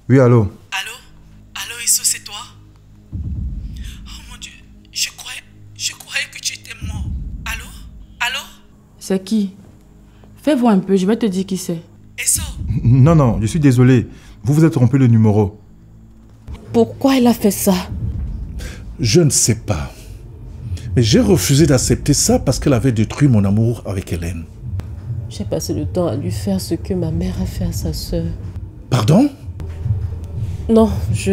Oui, allô? Allô? Allô, Isso, c'est toi? Oh mon Dieu, je croyais que tu étais mort. Allô? Allô? C'est qui? Fais voir un peu, je vais te dire qui c'est. Isso? Non, non, je suis désolé. Vous vous êtes trompé le numéro. Pourquoi elle a fait ça? Je ne sais pas. Mais j'ai refusé d'accepter ça parce qu'elle avait détruit mon amour avec Hélène. J'ai passé le temps à lui faire ce que ma mère a fait à sa sœur. Pardon? Non,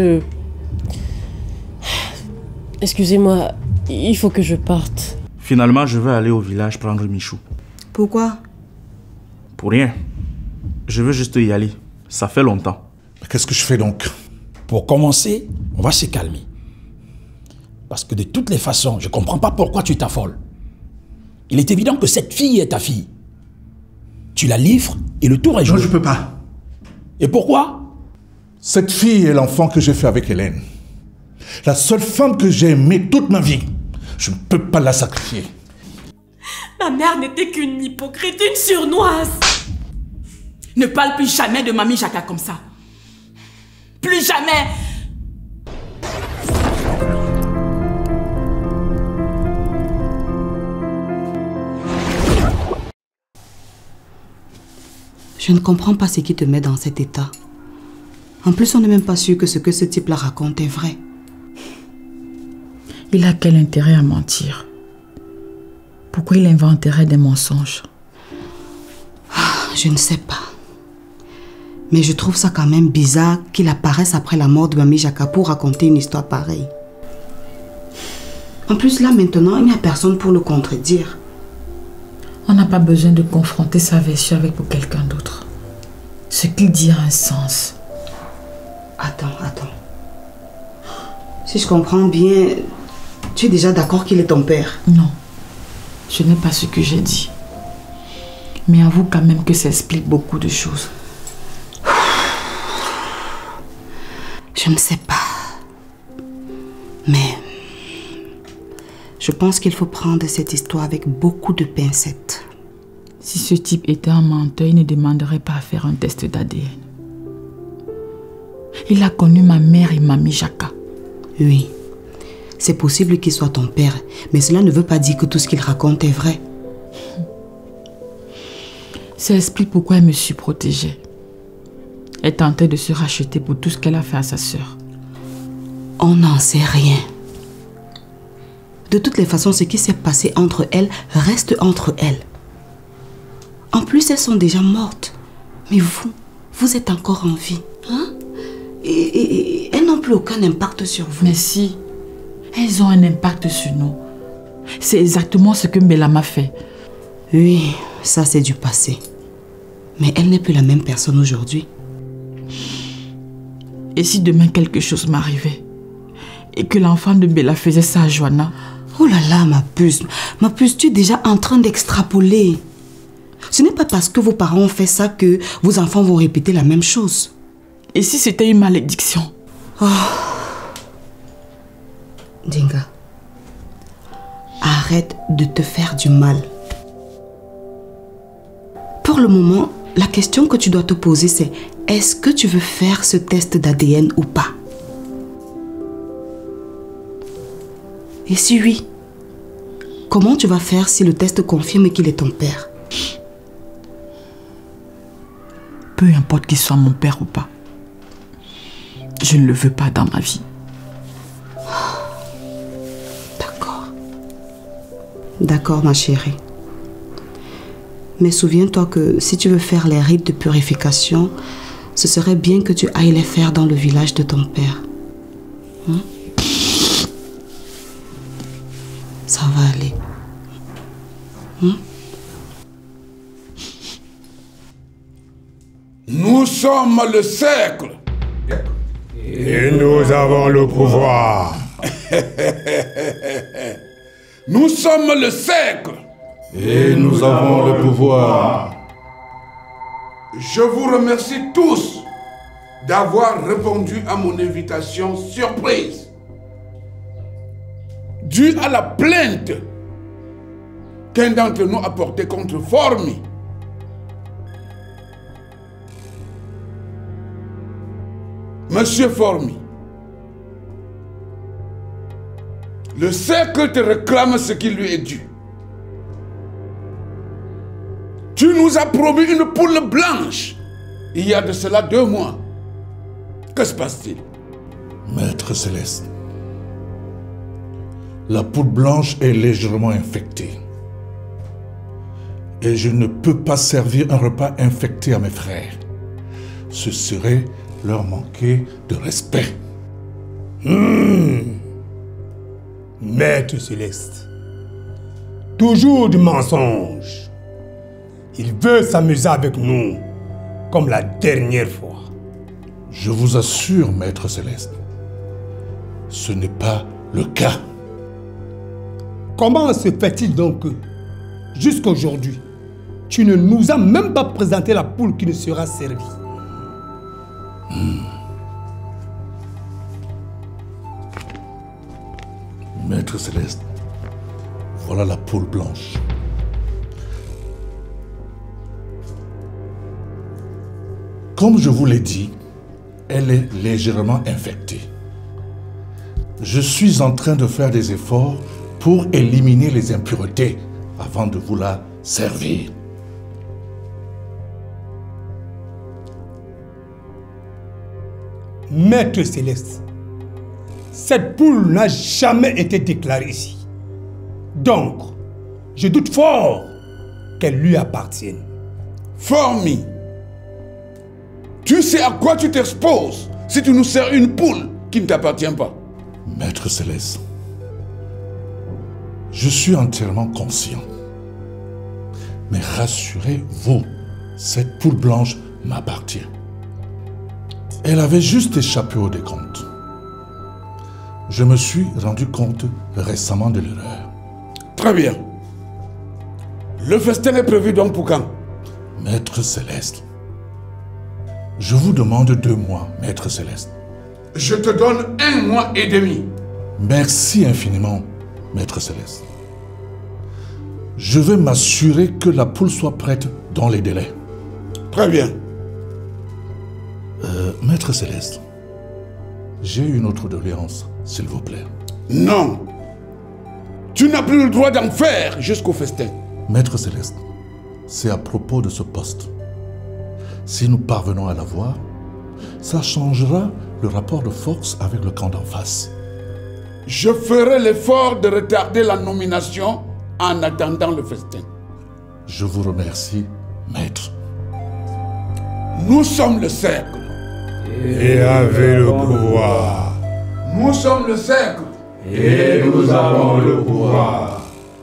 Excusez-moi, il faut que je parte. Finalement, je vais aller au village prendre Michou. Pourquoi? Pour rien. Je veux juste y aller. Ça fait longtemps. Qu'est-ce que je fais donc? Pour commencer, on va se calmer. Parce que de toutes les façons, je ne comprends pas pourquoi tu t'affoles. Il est évident que cette fille est ta fille. Tu la livres et le tour est joué. Non, je ne peux pas. Et pourquoi? Cette fille est l'enfant que j'ai fait avec Hélène. La seule femme que j'ai aimée toute ma vie. Je ne peux pas la sacrifier. Ma mère n'était qu'une hypocrite, une surnoise. Ne parle plus jamais de Mamie Jaka comme ça. Plus jamais. Je ne comprends pas ce qui te met dans cet état. En plus, on n'est même pas sûr que ce que ce type-là raconte est vrai. Il a quel intérêt à mentir? Pourquoi il inventerait des mensonges? Je ne sais pas. Mais je trouve ça quand même bizarre qu'il apparaisse après la mort de Mamie Jaka pour raconter une histoire pareille. En plus, là, maintenant, il n'y a personne pour le contredire. On n'a pas besoin de confronter sa version avec pour quelqu'un d'autre. Ce qu'il dit a un sens. Attends. Si je comprends bien, tu es déjà d'accord qu'il est ton père? Non, ce n'est pas ce que j'ai dit. Mais avoue quand même que ça explique beaucoup de choses. Je ne sais pas. Mais je pense qu'il faut prendre cette histoire avec beaucoup de pincettes. Si ce type était un menteur, il ne demanderait pas à faire un test d'ADN. Il a connu ma mère et Mamie Jaka. Oui, c'est possible qu'il soit ton père, mais cela ne veut pas dire que tout ce qu'il raconte est vrai. Ça explique pourquoi elle me suis protégée. Elle tentait de se racheter pour tout ce qu'elle a fait à sa sœur. On n'en sait rien. De toutes les façons, ce qui s'est passé entre elles reste entre elles. En plus, elles sont déjà mortes. Mais vous êtes encore en vie. Hein? Et elles n'ont plus aucun impact sur vous. Mais si, elles ont un impact sur nous. C'est exactement ce que Mbella m'a fait. Oui, ça c'est du passé. Mais elle n'est plus la même personne aujourd'hui. Et si demain quelque chose m'arrivait et que l'enfant de Mbella faisait ça à Joanna? Oh là là, ma puce, tu es déjà en train d'extrapoler. Ce n'est pas parce que vos parents ont fait ça que vos enfants vont répéter la même chose. Et si c'était une malédiction? Oh. Dinga, arrête de te faire du mal. Pour le moment, la question que tu dois te poser c'est: est-ce que tu veux faire ce test d'ADN ou pas? Et si oui, comment tu vas faire si le test confirme qu'il est ton père? Peu importe qu'il soit mon père ou pas, je ne le veux pas dans ma vie. D'accord, ma chérie. Mais souviens-toi que si tu veux faire les rites de purification, ce serait bien que tu ailles les faire dans le village de ton père. Hein? Ça va aller. Hein? Nous sommes le cercle. Et nous avons le pouvoir. Nous sommes le cercle. Et nous avons le pouvoir. Je vous remercie tous d'avoir répondu à mon invitation surprise. Dû à la plainte qu'un d'entre nous a portée contre Formi. Monsieur Formy, le cercle te réclame ce qui lui est dû. Tu nous as promis une poule blanche il y a de cela 2 mois. Que se passe-t-il? Maître Céleste, la poule blanche est légèrement infectée. Et je ne peux pas servir un repas infecté à mes frères. Ce serait leur manquer de respect. Maître Céleste, toujours du mensonge. Il veut s'amuser avec nous, comme la dernière fois. Je vous assure, Maître Céleste, ce n'est pas le cas. Comment se fait-il donc que, jusqu'à aujourd'hui, tu ne nous as même pas présenté la poule qui nous sera servie? Maître Céleste, voilà la poule blanche. Comme je vous l'ai dit, elle est légèrement infectée. Je suis en train de faire des efforts pour éliminer les impuretés avant de vous la servir. Maître Céleste, cette poule n'a jamais été déclarée ici. Donc, je doute fort qu'elle lui appartienne. Formy, tu sais à quoi tu t'exposes si tu nous sers une poule qui ne t'appartient pas? Maître Céleste, je suis entièrement conscient. Mais rassurez-vous, cette poule blanche m'appartient. Elle avait juste échappé au décompte. Je me suis rendu compte récemment de l'erreur. Très bien. Le festin est prévu donc pour quand? Maître Céleste, je vous demande 2 mois, Maître Céleste. Je te donne 1 mois et demi. Merci infiniment, Maître Céleste. Je vais m'assurer que la poule soit prête dans les délais. Très bien. Maître Céleste, j'ai une autre doléance, s'il vous plaît. Non. Tu n'as plus le droit d'en faire jusqu'au festin. Maître Céleste, c'est à propos de ce poste. Si nous parvenons à l'avoir, ça changera le rapport de force avec le camp d'en face. Je ferai l'effort de retarder la nomination en attendant le festin. Je vous remercie, maître. Nous sommes le cercle. Et avez le pouvoir. Nous sommes le cercle. Et nous avons le pouvoir.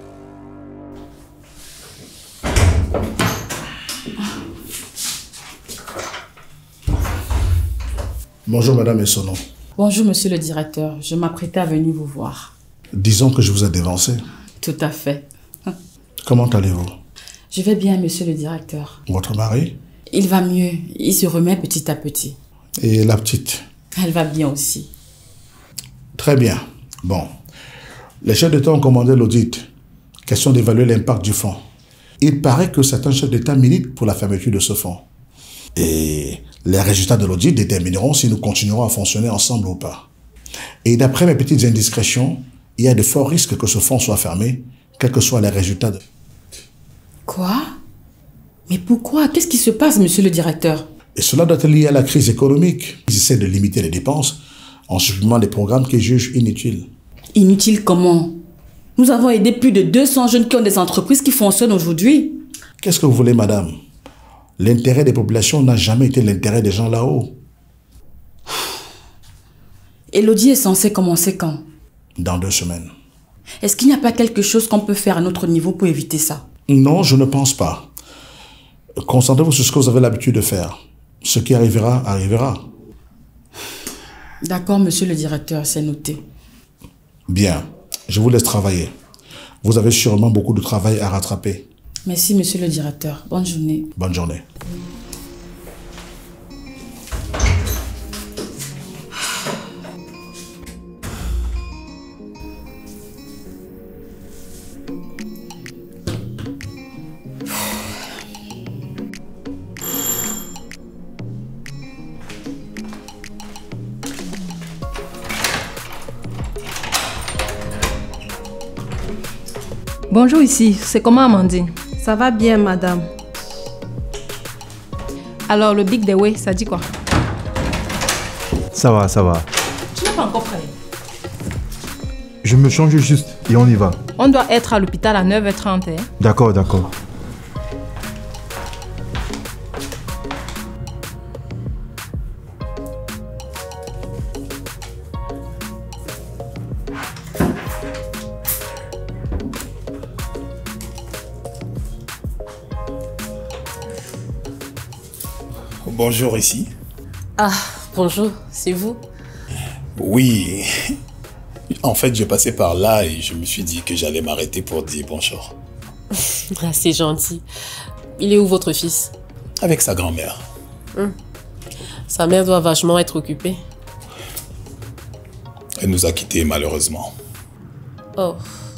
Bonjour madame et son nom. Bonjour monsieur le directeur, je m'apprêtais à venir vous voir. Disons que je vous ai dévancé. Tout à fait. Comment allez-vous? Je vais bien monsieur le directeur. Votre mari? Il va mieux, il se remet petit à petit. Et la petite? Elle va bien aussi. Très bien. Bon. Les chefs d'État ont commandé l'audit. Question d'évaluer l'impact du fonds. Il paraît que certains chefs d'État militent pour la fermeture de ce fonds. Et les résultats de l'audit détermineront si nous continuerons à fonctionner ensemble ou pas. Et d'après mes petites indiscrétions, il y a de forts risques que ce fonds soit fermé, quels que soient les résultats. Quoi? Mais pourquoi? Qu'est-ce qui se passe, monsieur le directeur? Et cela doit être lié à la crise économique. Ils essaient de limiter les dépenses en supprimant des programmes qu'ils jugent inutiles. Inutiles comment? Nous avons aidé plus de 200 jeunes qui ont des entreprises qui fonctionnent aujourd'hui. Qu'est-ce que vous voulez, madame? L'intérêt des populations n'a jamais été l'intérêt des gens là-haut. Et l'audit est censé commencer quand? Dans 2 semaines. Est-ce qu'il n'y a pas quelque chose qu'on peut faire à notre niveau pour éviter ça? Non, je ne pense pas. Concentrez-vous sur ce que vous avez l'habitude de faire. Ce qui arrivera, arrivera. D'accord, monsieur le directeur, c'est noté. Bien, je vous laisse travailler. Vous avez sûrement beaucoup de travail à rattraper. Merci, monsieur le directeur. Bonne journée. Bonne journée. Bonjour ici, c'est comment Amandine? Ça va bien, madame. Alors, le Big Day, ça dit quoi? Ça va, ça va. Tu n'es pas encore prêt? Je me change juste et on y va. On doit être à l'hôpital à 9h30. Hein? D'accord, d'accord. Bonjour ici. Ah, bonjour, c'est vous? Oui. En fait, je passais par là et je me suis dit que j'allais m'arrêter pour dire bonjour. Ah, c'est gentil. Il est où votre fils? Avec sa grand-mère. Sa mère doit vachement être occupée. Elle nous a quittés malheureusement. Oh.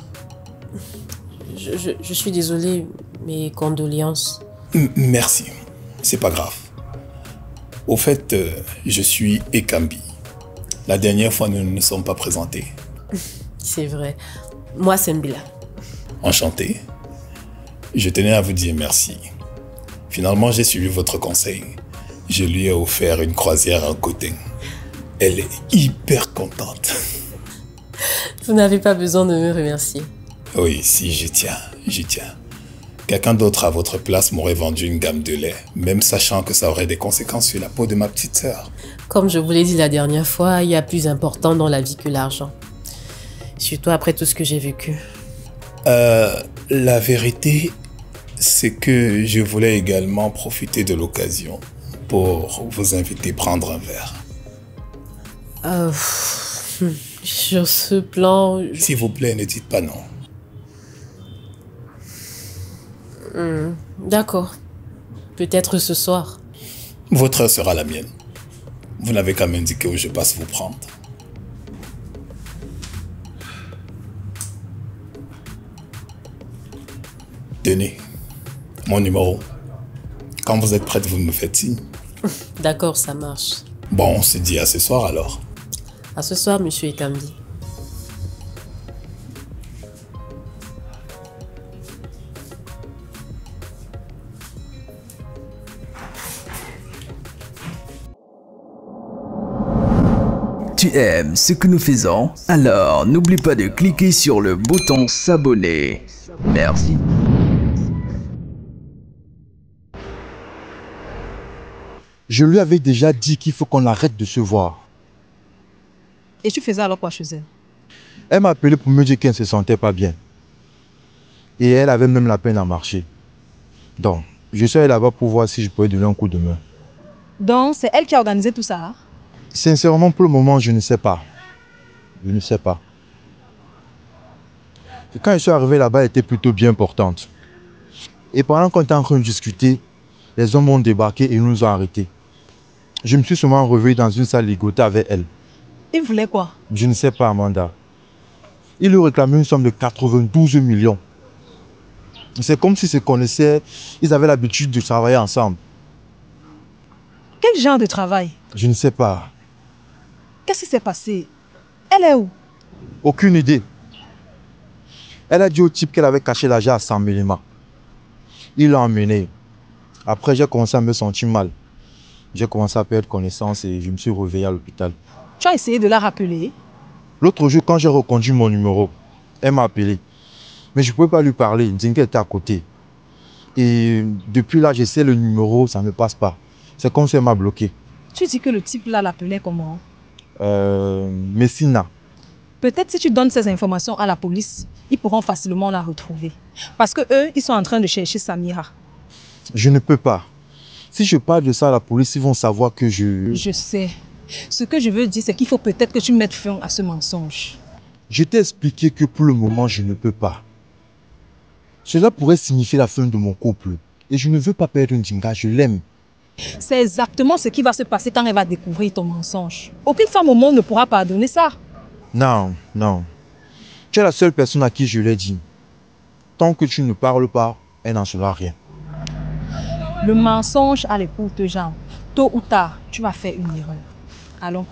Je suis désolée, mes condoléances. Merci. C'est pas grave. Au fait, je suis Ekambi. La dernière fois, nous ne nous sommes pas présentés. C'est vrai. Moi, c'est Mbila. Enchanté. Je tenais à vous dire merci. Finalement, j'ai suivi votre conseil. Je lui ai offert une croisière à Cotin. Elle est hyper contente. Vous n'avez pas besoin de me remercier. Oui, si, j'y tiens. Quelqu'un d'autre à votre place m'aurait vendu une gamme de lait, même sachant que ça aurait des conséquences sur la peau de ma petite sœur. Comme je vous l'ai dit la dernière fois, il y a plus important dans la vie que l'argent. Surtout après tout ce que j'ai vécu. La vérité, c'est que je voulais également profiter de l'occasion pour vous inviter à prendre un verre. Sur ce plan... S'il vous plaît, ne dites pas non. D'accord. Peut-être ce soir. Votre heure sera la mienne. Vous n'avez qu'à m'indiquer où je passe vous prendre. Tenez, mon numéro. Quand vous êtes prête, vous me faites signe. D'accord, ça marche. Bon, on se dit à ce soir alors. À ce soir, monsieur Ekambi. Tu aimes ce que nous faisons? Alors n'oublie pas de cliquer sur le bouton s'abonner. Merci. Je lui avais déjà dit qu'il faut qu'on arrête de se voir. Et tu faisais alors quoi chez elle? Elle m'a appelé pour me dire qu'elle ne se sentait pas bien. Et elle avait même la peine à marcher. Donc, je suis allé là-bas pour voir si je pouvais donner un coup de main. Donc, c'est elle qui a organisé tout ça, hein? Sincèrement, pour le moment, je ne sais pas. Je ne sais pas. Et quand je suis arrivé là-bas, elle était plutôt bien portante. Et pendant qu'on était en train de discuter, les hommes ont débarqué et nous ont arrêtés. Je me suis seulement réveillé dans une salle ligotée avec elle. Ils voulaient quoi? Je ne sais pas, Amanda. Ils lui réclamaient une somme de 92 millions. C'est comme s'ils se connaissaient, ils avaient l'habitude de travailler ensemble. Quel genre de travail? Je ne sais pas. Qu'est-ce qui s'est passé? Elle est où? Aucune idée. Elle a dit au type qu'elle avait caché l'argent à 100 mm. Il l'a emmené. Après, j'ai commencé à me sentir mal. J'ai commencé à perdre connaissance et je me suis réveillé à l'hôpital. Tu as essayé de la rappeler? L'autre jour, quand j'ai reconduit mon numéro, elle m'a appelé. Mais je ne pouvais pas lui parler, elle disait qu'elle était à côté. Et depuis là, j'essaie le numéro, ça ne passe pas. C'est comme si elle m'a bloqué. Tu dis que le type là l'appelait comment? Messina. Peut-être si tu donnes ces informations à la police, ils pourront facilement la retrouver. Parce que eux, ils sont en train de chercher Samira. Je ne peux pas. Si je parle de ça à la police, ils vont savoir que je... Je sais. Ce que je veux dire, c'est qu'il faut peut-être que tu mettes fin à ce mensonge. Je t'ai expliqué que pour le moment, je ne peux pas. Cela pourrait signifier la fin de mon couple. Et je ne veux pas perdre Ndinga, je l'aime. C'est exactement ce qui va se passer quand elle va découvrir ton mensonge. Aucune femme au monde ne pourra pardonner ça. Non, non. Tu es la seule personne à qui je l'ai dit. Tant que tu ne parles pas, elle n'en saura rien. Le mensonge a les courtes jambes. Tôt ou tard, tu vas faire une erreur. Allons.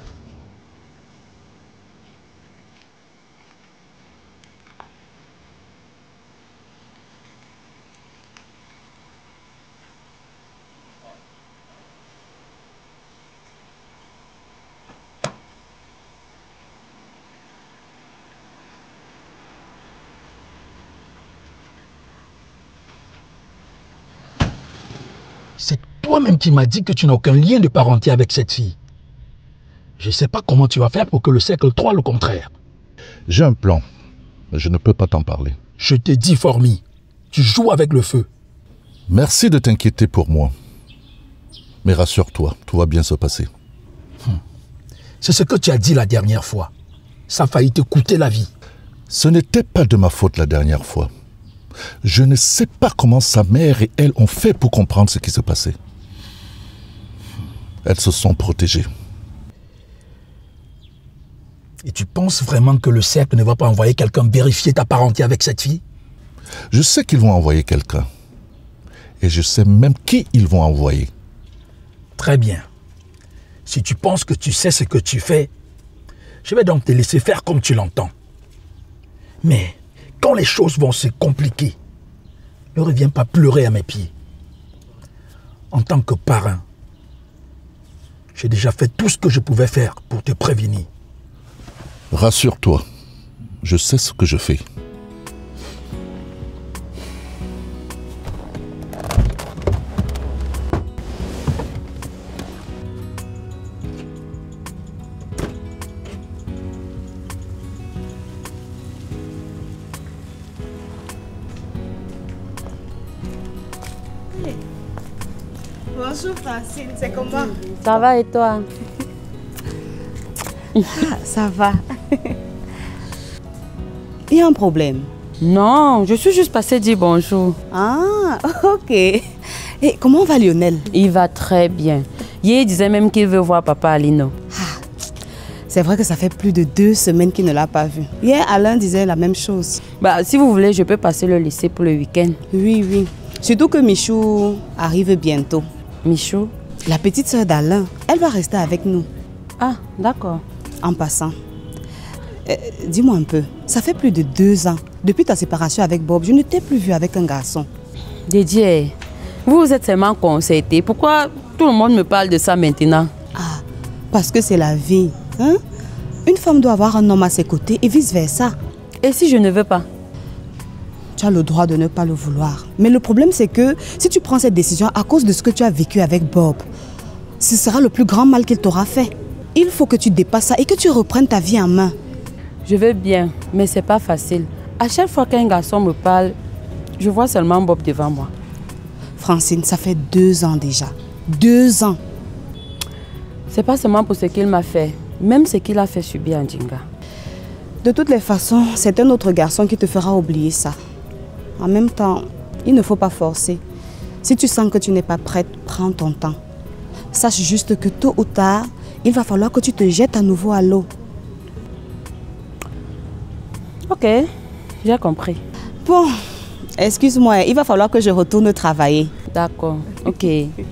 C'est toi-même qui m'as dit que tu n'as aucun lien de parenté avec cette fille. Je ne sais pas comment tu vas faire pour que le cercle croie le contraire. J'ai un plan, mais je ne peux pas t'en parler. Je t'ai dit, Formy, tu joues avec le feu. Merci de t'inquiéter pour moi. Mais rassure-toi, tout va bien se passer. C'est ce que tu as dit la dernière fois. Ça a failli te coûter la vie. Ce n'était pas de ma faute la dernière fois. Je ne sais pas comment sa mère et elle ont fait pour comprendre ce qui se passait. Elles se sont protégées. Et tu penses vraiment que le cercle ne va pas envoyer quelqu'un vérifier ta parenté avec cette fille? Je sais qu'ils vont envoyer quelqu'un. Et je sais même qui ils vont envoyer. Très bien. Si tu penses que tu sais ce que tu fais, je vais donc te laisser faire comme tu l'entends. Mais quand les choses vont se compliquer, ne reviens pas pleurer à mes pieds. En tant que parrain, j'ai déjà fait tout ce que je pouvais faire pour te prévenir. Rassure-toi, je sais ce que je fais. Bonjour Francine, c'est comment? Ça va et toi? Ça va. Il y a un problème? Non, je suis juste passée dire bonjour. Ah, ok. Et comment va Lionel? Il va très bien. Hier, il disait même qu'il veut voir papa Alino. C'est vrai que ça fait plus de 2 semaines qu'il ne l'a pas vu. Hier, Alain disait la même chose. Bah, si vous voulez, je peux passer le laisser pour le week-end. Oui, oui. Surtout que Michou arrive bientôt. Michou? La petite sœur d'Alain, elle va rester avec nous. Ah, d'accord. En passant, dis-moi un peu, ça fait plus de 2 ans, depuis ta séparation avec Bob, je ne t'ai plus vu avec un garçon. Dédié, vous êtes seulement concertés. Pourquoi tout le monde me parle de ça maintenant? Ah, parce que c'est la vie. Hein? Une femme doit avoir un homme à ses côtés et vice-versa. Et si je ne veux pas? Tu as le droit de ne pas le vouloir. Mais le problème, c'est que si tu prends cette décision à cause de ce que tu as vécu avec Bob, ce sera le plus grand mal qu'il t'aura fait. Il faut que tu dépasses ça et que tu reprennes ta vie en main. Je veux bien, mais c'est pas facile. À chaque fois qu'un garçon me parle, je vois seulement Bob devant moi. Francine, ça fait 2 ans déjà. 2 ans. C'est pas seulement pour ce qu'il m'a fait, même ce qu'il a fait subir à Ndinga. De toutes les façons, c'est un autre garçon qui te fera oublier ça. En même temps, il ne faut pas forcer. Si tu sens que tu n'es pas prête, prends ton temps. Sache juste que tôt ou tard, il va falloir que tu te jettes à nouveau à l'eau. Ok, j'ai compris. Bon, excuse-moi, il va falloir que je retourne travailler. D'accord, ok.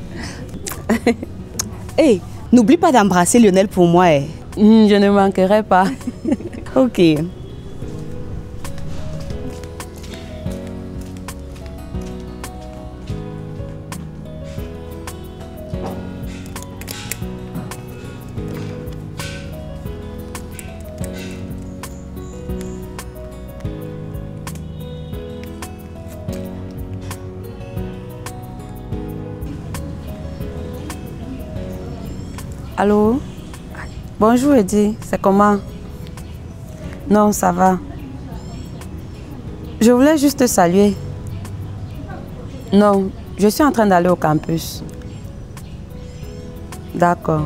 Hey, n'oublie pas d'embrasser Lionel pour moi. Je ne manquerai pas. Ok. Allô? Bonjour Eddie, c'est comment? Non, ça va. Je voulais juste te saluer. Non, je suis en train d'aller au campus. D'accord.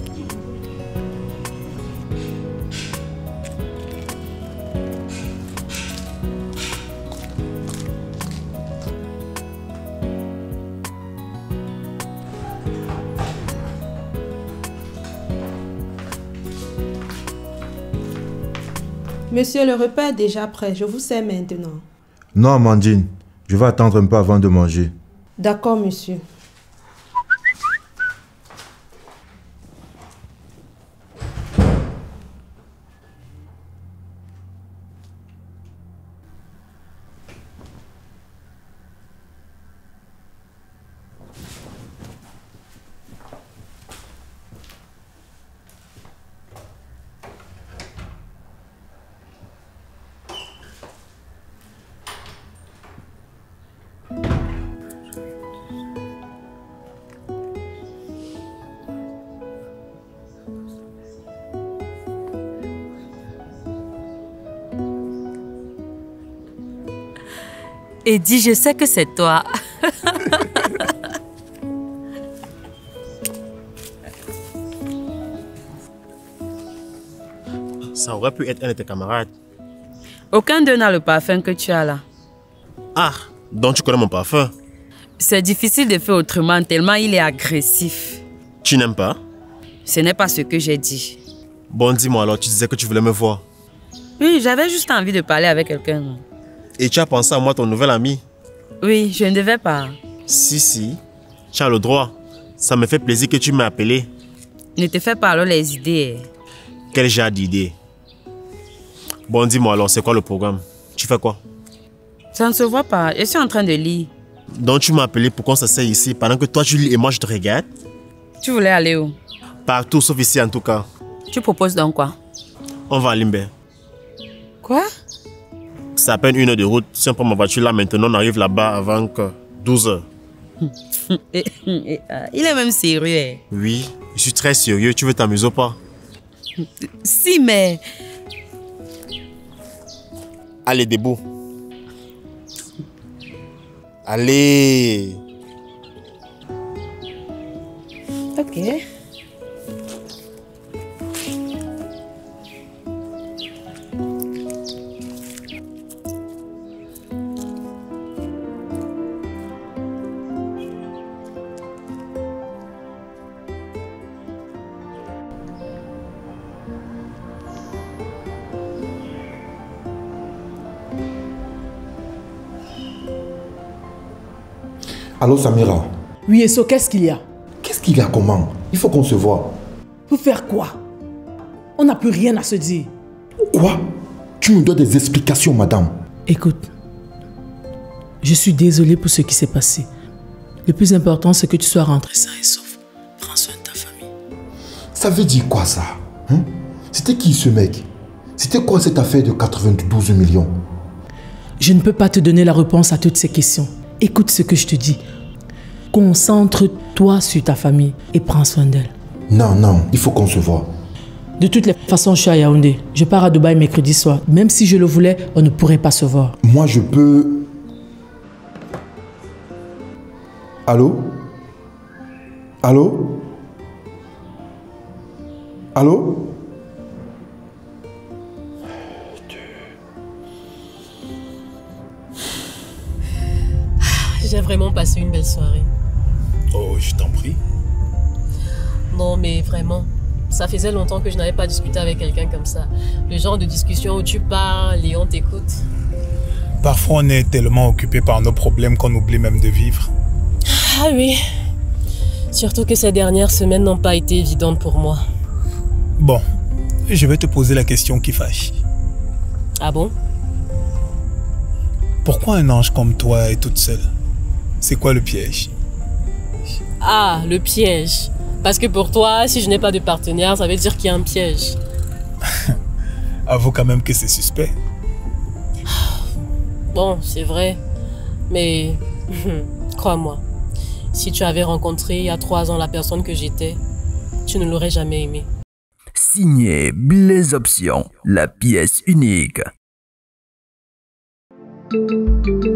Monsieur, le repas est déjà prêt. Je vous sers maintenant. Non, Amandine. Je vais attendre un peu avant de manger. D'accord, monsieur. Eddie, je sais que c'est toi. Ça aurait pu être un de tes camarades. Aucun d'eux n'a le parfum que tu as là. Ah, donc tu connais mon parfum? C'est difficile de faire autrement tellement il est agressif. Tu n'aimes pas? Ce n'est pas ce que j'ai dit. Bon, dis-moi alors, tu disais que tu voulais me voir. Oui, j'avais juste envie de parler avec quelqu'un. Et tu as pensé à moi, ton nouvel ami? Oui, je ne devais pas. Si, tu as le droit. Ça me fait plaisir que tu m'aies appelé. Ne te fais pas alors les idées. Quel genre d'idées? Bon, dis-moi alors, c'est quoi le programme? Tu fais quoi? Ça ne se voit pas, je suis en train de lire. Donc tu m'as appelé pour qu'on s'asseye ici pendant que toi tu lis et moi je te regarde? Tu voulais aller où? Partout, sauf ici en tout cas. Tu proposes donc quoi? On va à Limbe. Quoi? C'est à peine 1 heure de route. Si on prend ma voiture là maintenant, on arrive là-bas avant que 12 heures. Il est même sérieux. Oui, je suis très sérieux. Tu veux t'amuser ou pas? Si, mais... Allez, debout. Allez. Ok. Allô Samira? Oui, Eso, qu'est-ce qu'il y a? Qu'est-ce qu'il y a comment? Il faut qu'on se voie. Pour faire quoi? On n'a plus rien à se dire. Quoi? Tu me dois des explications, madame. Écoute, je suis désolée pour ce qui s'est passé. Le plus important, c'est que tu sois rentré sain et sauf. Prends soin de ta famille. Ça veut dire quoi ça? Hein? C'était qui ce mec? C'était quoi cette affaire de 92 millions? Je ne peux pas te donner la réponse à toutes ces questions. Écoute ce que je te dis. Concentre-toi sur ta famille et prends soin d'elle. Non, il faut qu'on se voie. De toutes les façons, je suis à Yaoundé. Je pars à Dubaï mercredi soir. Même si je le voulais, on ne pourrait pas se voir. Moi, je peux... Allô? Allô? Allô? J'ai vraiment passé une belle soirée. Oh, je t'en prie. Non, mais vraiment, ça faisait longtemps que je n'avais pas discuté avec quelqu'un comme ça. Le genre de discussion où tu parles et on t'écoute. Parfois, on est tellement occupé par nos problèmes qu'on oublie même de vivre. Ah oui. Surtout que ces dernières semaines n'ont pas été évidentes pour moi. Bon, je vais te poser la question qui fâche. Ah bon? Pourquoi un ange comme toi est toute seule? C'est quoi le piège? Ah, le piège. Parce que pour toi, si je n'ai pas de partenaire, ça veut dire qu'il y a un piège. Avoue quand même que c'est suspect. Bon, c'est vrai. Mais, crois-moi, si tu avais rencontré il y a 3 ans la personne que j'étais, tu ne l'aurais jamais aimée. Signé Blaise Option, la pièce unique.